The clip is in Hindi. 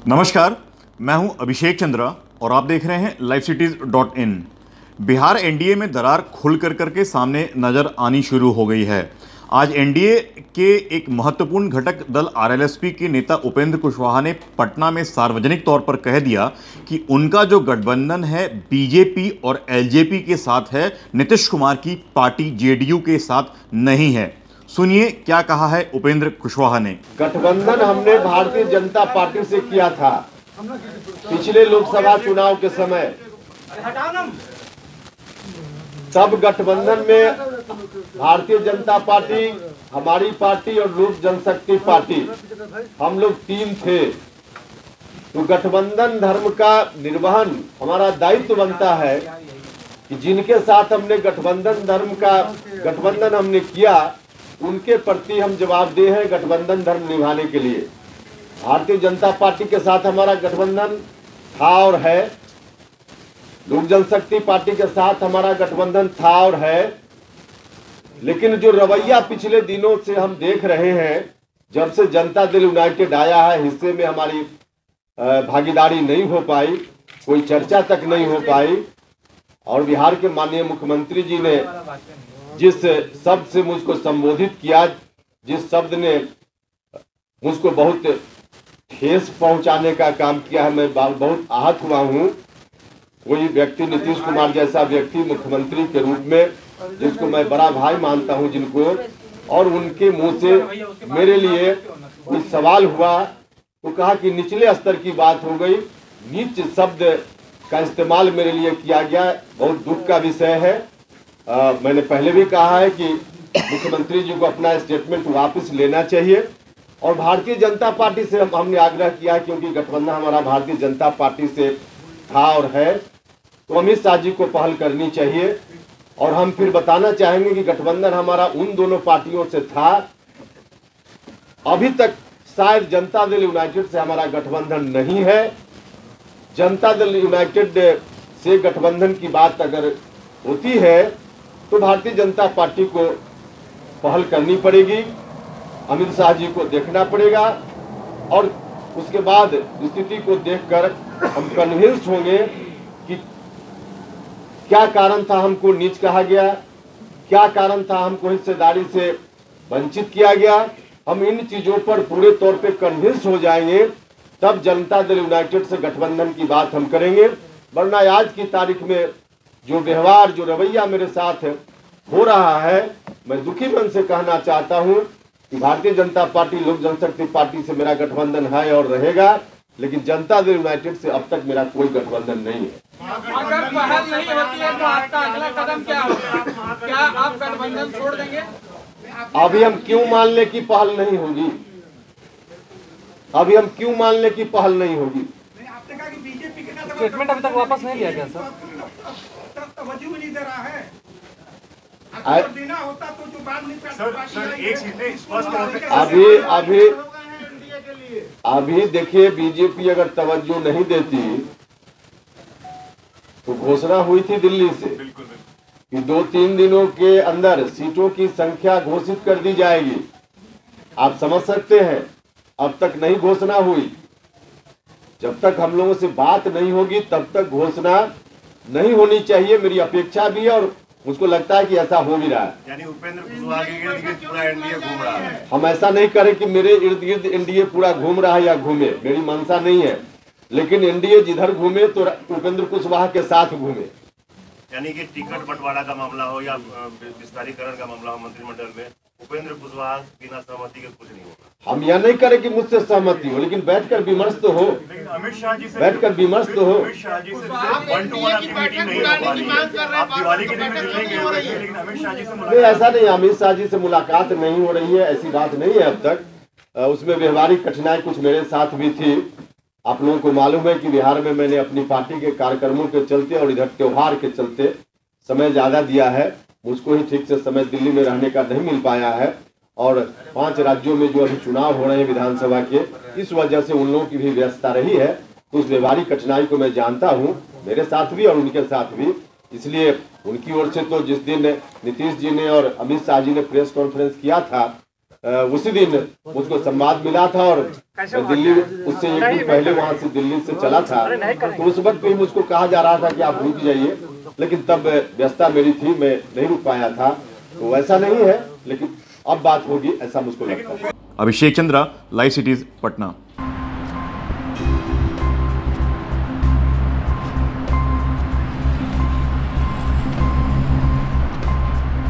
नमस्कार, मैं हूं अभिषेक चंद्रा और आप देख रहे हैं LiveCities.in। बिहार एनडीए में दरार खुल करके सामने नजर आनी शुरू हो गई है। आज एनडीए के एक महत्वपूर्ण घटक दल आरएलएसपी के नेता उपेंद्र कुशवाहा ने पटना में सार्वजनिक तौर पर कह दिया कि उनका जो गठबंधन है बीजेपी और एलजेपी के साथ है, नीतीश कुमार की पार्टी जेडीयू के साथ नहीं है। सुनिए क्या कहा है उपेंद्र कुशवाहा ने। गठबंधन हमने भारतीय जनता पार्टी से किया था पिछले लोकसभा चुनाव के समय। तब गठबंधन में भारतीय जनता पार्टी, हमारी पार्टी और लोक जनशक्ति पार्टी, हम लोग तीन थे। तो गठबंधन धर्म का निर्वहन हमारा दायित्व बनता है कि जिनके साथ हमने गठबंधन हमने किया उनके प्रति हम जवाबदेह हैं गठबंधन धर्म निभाने के लिए। भारतीय जनता पार्टी के साथ हमारा गठबंधन था और है, लोक जनशक्ति पार्टी के साथ हमारा गठबंधन था और है, लेकिन जो रवैया पिछले दिनों से हम देख रहे हैं, जब से जनता दल यूनाइटेड आया है, हिस्से में हमारी भागीदारी नहीं हो पाई, कोई चर्चा तक नहीं हो पाई। और बिहार के माननीय मुख्यमंत्री जी ने जिस शब्द से मुझको संबोधित किया, जिस शब्द ने मुझको बहुत ठेस पहुंचाने का काम किया है, मैं बहुत आहत हुआ हूं। कोई व्यक्ति, नीतीश कुमार जैसा व्यक्ति मुख्यमंत्री के रूप में, जिसको मैं बड़ा भाई मानता हूं जिनको, और उनके मुंह से मेरे लिए कोई सवाल हुआ तो कहा कि निचले स्तर की बात हो गई, नीच शब्द का इस्तेमाल मेरे लिए किया गया। बहुत दुख का विषय है। मैंने पहले भी कहा है कि मुख्यमंत्री जी को अपना स्टेटमेंट वापस लेना चाहिए। और भारतीय जनता पार्टी से हमने आग्रह किया, क्योंकि गठबंधन हमारा भारतीय जनता पार्टी से था और है, तो अमित शाह जी को पहल करनी चाहिए। और हम फिर बताना चाहेंगे कि गठबंधन हमारा उन दोनों पार्टियों से था। अभी तक शायद जनता दल यूनाइटेड से हमारा गठबंधन नहीं है। जनता दल यूनाइटेड से गठबंधन की बात अगर होती है तो भारतीय जनता पार्टी को पहल करनी पड़ेगी, अमित शाह जी को देखना पड़ेगा, और उसके बाद स्थिति को देखकर हम कन्विंस होंगे कि क्या कारण था हमको नीच कहा गया, क्या कारण था हमको हिस्सेदारी से वंचित किया गया। हम इन चीजों पर पूरे तौर पे कन्विंस हो जाएंगे, तब जनता दल यूनाइटेड से गठबंधन की बात हम करेंगे। वरना आज की तारीख में जो व्यवहार, जो रवैया मेरे साथ हो रहा है, मैं दुखी मन से कहना चाहता हूं कि भारतीय जनता पार्टी, लोक जनशक्ति पार्टी से मेरा गठबंधन है और रहेगा, लेकिन जनता दल यूनाइटेड से अब तक मेरा कोई गठबंधन नहीं है। अगर पहल नहीं होती है तो आपका अगला कदम क्या होगा? क्या आप गठबंधन छोड़ देंगे? अभी हम क्यों मान लें कि पहल नहीं होगी? अभी हम क्यों मान लें कि पहल नहीं होगी? स्टेटमेंट अभी तक वापस नहीं लिया गया सर। तवज्जो नहीं दे रहा है। देना होता तो जो बाद में अभी देखिए, बीजेपी अगर तवज्जो नहीं देती तो घोषणा हुई थी दिल्ली से कि 2-3 दिनों के अंदर सीटों की संख्या घोषित कर दी जाएगी। आप समझ सकते हैं, अब तक नहीं घोषणा हुई। जब तक हम लोगों से बात नहीं होगी तब तक घोषणा नहीं होनी चाहिए, मेरी अपेक्षा भी है, और मुझको लगता है कि ऐसा हो भी रहा है। यानी उपेंद्र कुशवाहा के इर्द गिर्द पूरा एनडीए घूम रहा है। हम ऐसा नहीं करें कि मेरे इर्द गिर्द एनडीए पूरा घूम रहा है या घूमे, मेरी मंशा नहीं है, लेकिन एनडीए जिधर घूमे तो उपेंद्र कुशवाहा के साथ घूमे। यानी कि टिकट बंटवारा का मामला हो या विस्तारीकरण का मामला हो मंत्रिमंडल में, उपेंद्र कुशवाहा बिना सहमति के कुछ नहीं होगा। हम यह नहीं करें कि मुझसे सहमति हो, लेकिन बैठकर विमर्श तो हो, अमित शाह जी से बैठकर विमर्श तो हो। अमित शाह जी से वन टू वन आपकी मीटिंग नहीं हो पा रही है। आप दिवाली के दिन मिलेंगे, लेकिन अमित शाह जी से नहीं, ऐसा नहीं, अमित शाह जी से मुलाकात नहीं हो रही है, ऐसी बात नहीं है अब तक। उसमें व्यवहारिक कठिनाई कुछ मेरे साथ भी थी। आप लोगों को मालूम है कि बिहार में मैंने अपनी पार्टी के कार्यक्रमों के चलते और इधर त्योहार के चलते समय ज़्यादा दिया है। मुझको ही ठीक से समय दिल्ली में रहने का नहीं मिल पाया है, और 5 राज्यों में जो अभी चुनाव हो रहे हैं विधानसभा के, इस वजह से उन लोगों की भी व्यस्तता रही है। तो उस व्यवहारिक कठिनाई को मैं जानता हूं, मेरे साथ भी और उनके साथ भी। इसलिए उनकी ओर से तो जिस दिन नीतीश जी ने और अमित शाह जी ने प्रेस कॉन्फ्रेंस किया था, उसी दिन मुझको संवाद मिला था और दिल्ली उससे एक दिन पहले वहां से दिल्ली से चला था, तो उस वक्त भी मुझको कहा जा रहा था कि आप रुक जाइए, लेकिन तब व्यस्तता मेरी थी, मैं नहीं रुक पाया था। तो ऐसा नहीं है, लेकिन अब बात होगी ऐसा मुझको लगता है। Abhishek Chandra, live cities, Patna.